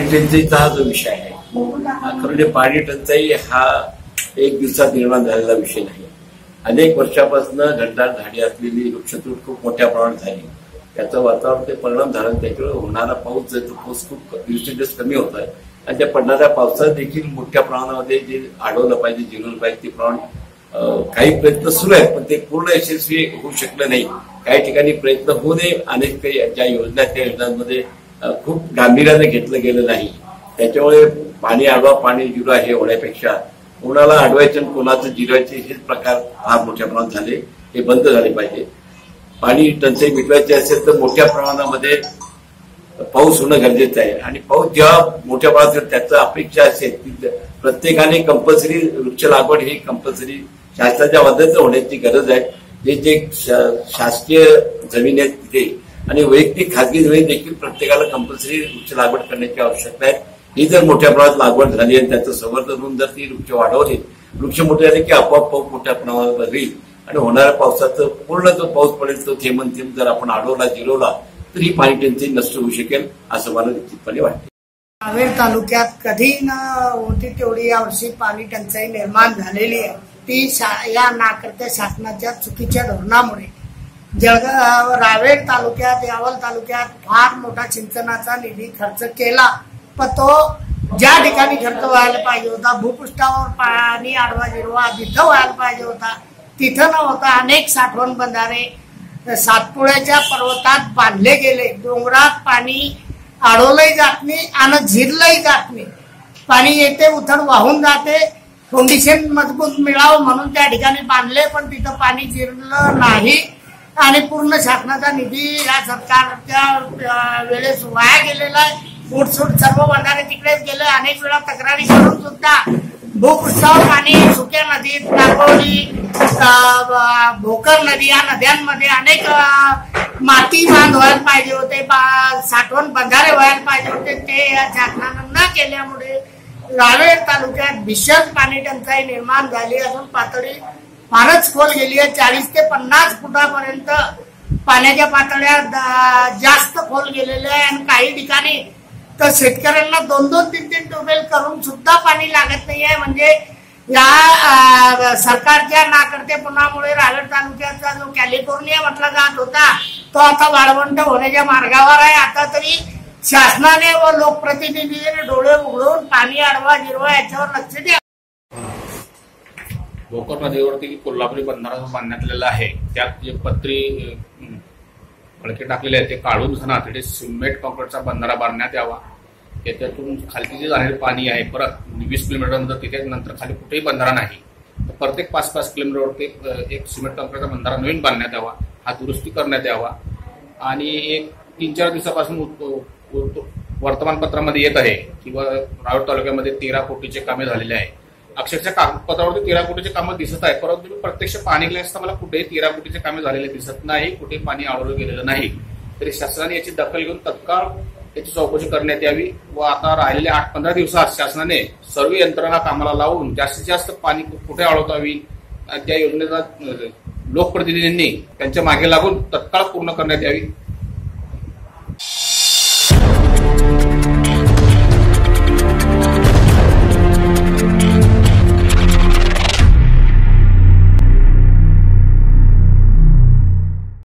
टंचाईचा हा जो विषय आहे, खरं म्हणजे पाणी टंचाई हा एक दिवसात निर्माण झालेला विषय नाही. अनेक वर्षापासून घनदाट झाडी असलेली वृक्षतोड खूप मोठ्या प्रमाणात झाली. त्याचा वातावरण ते परिणाम झाला. त्याच्यामुळे होणारा पाऊस जो पाऊस खूप दिवसेंदिवस कमी होत आहे आणि त्या पडणाऱ्या पावसात देखील मोठ्या प्रमाणामध्ये जे अडवलं पाहिजे, जिरवलं पाहिजे ते प्रमाण काही प्रयत्न सुरू आहेत, पण ते पूर्ण यशस्वी होऊ शकलं नाही. काही ठिकाणी प्रयत्न होऊ नये. अनेक काही ज्या योजना त्या योजनांमध्ये खूप गांभीर्याने घेतलं गेलं नाही. त्याच्यामुळे पाणी अडवा पाणी जिरवा हे होण्यापेक्षा कोणाला अडवायचं आणि कोणाचं जिरवायचे हेच प्रकार फार मोठ्या प्रमाणात झाले. हे बंद झाले पाहिजे. पाणी टंचाई मिटवायची असेल तर मोठ्या प्रमाणामध्ये पाऊस होणं गरजेचं आहे आणि पाऊस जेव्हा मोठ्या प्रमाणात त्याचं अपेक्षा असेल की प्रत्येकाने कंपल्सरी वृक्ष लागवड ही कंपल्सरी शासनाच्या मदतीनं होण्याची गरज आहे. जे शासकीय जमीन आहेत तिथे आणि वैयक्तिक खाजगी जमीन देखील प्रत्येकाला कंपल्सरी वृक्ष लागवड करण्याची आवश्यकता आहे. ही जर मोठ्या प्रमाणात लागवड झाली आणि त्याचं संवर्धन होऊन जर ती वृक्ष वाढवली, वृक्ष मोठे झाले की आपोआप पाऊस मोठ्या प्रमाणात होईल आणि होणाऱ्या पावसाचं पूर्ण जो पाऊस पडेल तो थेंब जर आपण अडवला जिरवला तर ही पाणी टंचाई नष्ट होऊ शकेल असं मला निश्चितपणे वाटते. रावेर तालुक्यात कधी न होती तेवढी यावर्षी पाणी टंचाई निर्माण झालेली आहे. ती या नाकर्त्या शासनाच्या चुकीच्या धोरणामुळे जळगाव रावेर तालुक्यात यावल तालुक्यात फार मोठा सिंचनाचा निधी खर्च केला, पण तो ज्या ठिकाणी खर्च व्हायला पाहिजे होता, भूपृष्ठावर पाणी अडवा जिरवा जिथं व्हायला पाहिजे होता तिथं न होता अनेक साठवण बंधारे सातपुड्याच्या पर्वतात बांधले गेले. डोंगरात पाणी अडवलंही जात नाही आणि झिरलंही जात नाही. पाणी येते उथळ वाहून जाते. फाउंडेशन मजबूत मिळावं म्हणून त्या ठिकाणी बांधले, पण तिथं पाणी जिरलं नाही आणि पूर्ण शासनाचा निधी या सरकारच्या वेळेस वाया गेलेला आहे. फुटसूट सर्व बंधारे तिकडेच गेले. अनेक वेळा तक्रारी करून सुद्धा भूपृष्ठावर पाणी सुक्या नदीत, नागोली, भोकर नदी या नद्यांमध्ये अनेक माती बांध व्हायला पाहिजे होते, साठवण बंधारे व्हायला पाहिजे होते. ते या शासनानं न केल्यामुळे रावेर तालुक्यात भीषण पाणी टंचाई निर्माण झाली असून पातळी फारच खोल गेली आहे. 40 ते 50 फुटापर्यंत पाण्याच्या पातळ्या जास्त खोल गेलेल्या आहे आणि काही ठिकाणी तर शेतकऱ्यांना 2-2, 3-3 ट्यूबवेल करून सुद्धा पाणी लागत नाही आहे. म्हणजे या सरकारच्या नाकर्तेपणामुळे रावेर तालुक्याचा जो कॅलिफोर्निया म्हटला जात होता तो आता वाळवंट होण्याच्या मार्गावर आहे. आता तरी शासनाने व लोकप्रतिनिधीने डोळे उघडून पाणी अडवा जिरवा याच्यावर लक्ष द्या. भोकर नदीवरती कोल्हापुरी बंधारा बांधण्यात आहे, त्यात जे पत्री फडके टाकलेले आहेत ते काढून सणा तिथे सिमेंट कॉन्क्रीटचा बंधारा बांधण्यात यावा. त्याच्यातून खालती जे जाणारे पाणी आहे परत 20 किलोमीटर नंतर तिथे नंतर खाली कुठेही बंधारा नाही. तर प्रत्येक 5-5 किलोमीटरवरती एक सिमेंट कॉन्क्रीटचा बंधारा नवीन बांधण्यात यावा, हा दुरुस्ती करण्यात यावा. आणि एक 3-4 दिवसापासून वर्तमानपत्रामध्ये येत आहे किंवा रावेर तालुक्यामध्ये 13 कोटीचे कामे झालेले आहे. अक्षरशः कागदपत्रावरती 13 कोटीचे कामं दिसत आहे, परंतु प्रत्यक्ष पाणी गेले असता मला कुठेही 13 कोटीचे कामे झालेले दिसत नाही, कुठे पाणी अडवलं गेलेलं नाही. तरी शासनाने याची दखल घेऊन तत्काळ याची चौकशी करण्यात यावी व आता राहिलेल्या 8-15 दिवसात शासनाने सर्व यंत्रणा कामाला लावून जास्तीत जास्त पाणी कुठे अडवतावी त्या योजनेचा लोकप्रतिनिधींनी त्यांच्या मागे लागून तत्काळ पूर्ण करण्यात यावी.